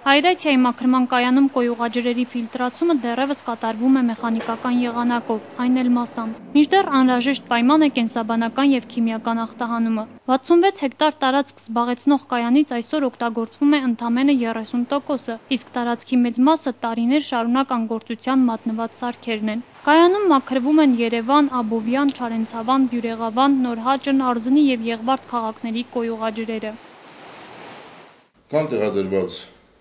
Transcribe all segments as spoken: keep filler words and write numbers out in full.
Այրացիայի մաքրման կայանում կոյուղաջրերի ֆիլտրացումը դեռևս կատարվում է մեխանիկական եղանակով, այն էլ մասամբ։ Մինչդեռ անհրաժեշտ պայման է կենսաբանական և քիմիական ախտահանումը։ վաթսունվեց հեկտար տարածք զբաղեցնող կայանից այսօր օգտագործվում է ընդամենը երեսուն տոկոսը, իսկ տարածքի մեծ մասը տարիներ շարունակ անգործության մատնված սարքերն են։ Կայանում մաքրվում են Երևան, Աբովյան, Չարենցավան, Բյուրեղավան, Նորհաճն, Արզնի և Եղվարդ քաղաքների կոյուղաջրերը։ Կան տեղադրված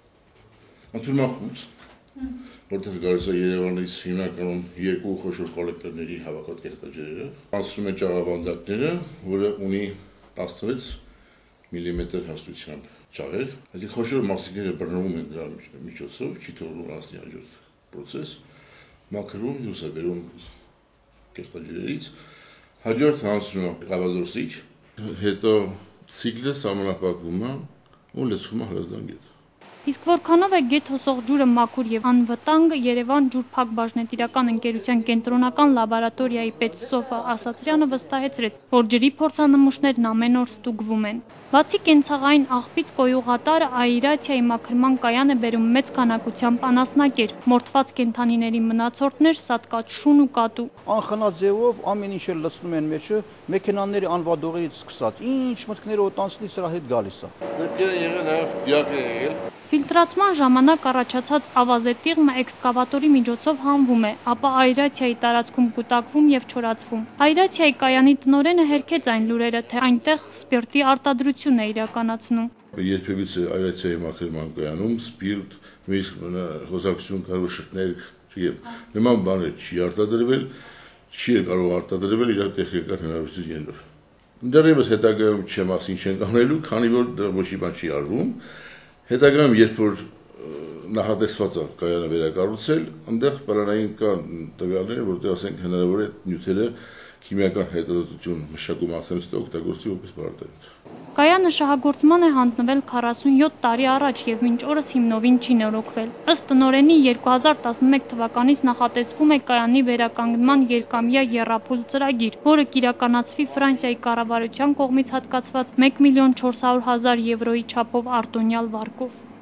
ընդունախույց, որտեղ գալիս է Երևանից հիմնականում երկու խոշոր կոլեկտորների հավաքված կեղտաջրերը, անցնում է ճաղավանդակները, որը ունի տասնվեց միլիմետր հաստությամբ ճաղեր, այսինքն խոշոր մասիկները բռնվում են դրա միջոցով, չի թողնում անցնի հաջորդ պրոցես, մաքրում, լուսաբերում կեղտաջրերից, հաջորդ անցնում է գավազորսիչ, հետո ցիկլը սահմանափակվում է ու լցվում է Հրազդան գետ։ Իսկ որքանով է գետ հոսող ջուրը մաքուր և անվտանգ, Երևան ջուր-փակ բաժնետիրական ընկերության կենտրոնական լաբորատորիայի պետ Սոֆա Ասատրյանը վստահեցրեց, որ ջրի փորձանմուշներն ամեն օր ստուգվում են։ Բացի կենցաղային աղբից կոյուղատարը աերացիայի մաքրման կայան է բերում մեծ քանակությամբ անասնակեր, մորթված կենդանիների մնացորդներ, սատկաճշուն ու կատու։ Անխնա ձևով ամեն ինչ էլ լցնում են մեջը, մեքենաների անվադողերից սկսած, ինչ մտքները օտանցնի սրա հետ գալիս է։ Դեպքեր են եղել, նաև դիակ է եղել։ Ֆիլտրացման ժամանակ առաջացած ավազետիղմը էքսկավատորի միջոցով հանվում է, ապա աերացիայի տարածքում կուտակվում և չորացվում։ Աերացիայի կայանի տնօրենը հերքեց այն լուրերը, թե այնտեղ սպիրտի արտադրություն է իրականացնում։ Երբևիցե աերացիայի մաքրման կայանում սպիրտ, միս հոսակցություն կարող շրթներք եւ նման բաներ չի արտադրվել, չի կարող արտադրվել իր տեխնիկական հնարավորություններով։ Դեռևս հետագայում չեմ ասին չեն կանելու, քանի որ դրա ոչ մի բան չի արվում։ Հետագայում, երբ որ նախատեսված է կայանը վերակառուցել, այնտեղ պլանային կան տվյալներ, որտեղ ասենք հնարավոր է նյութերը քիմիական հետազոտություն մշակում ակցիաից օգտագործի որպես բառատենտ։ Կայանը շահագործման է հանձնվել քառասունյոթ տարի առաջ և մինչ օրս հիմնովին չի նորոգվել։ Ըստ տնօրենի երկու հազար տասնմեկ թվականից նախատեսվում է կայանի վերականգնման երկամյա եռափուլ ծրագիր, որը կիրականացվի Ֆրանսիայի կառավարության կողմից հատկացված մեկ միլիոն չորս հարյուր հազար եվրոյի չափով արտոնյալ վարկով։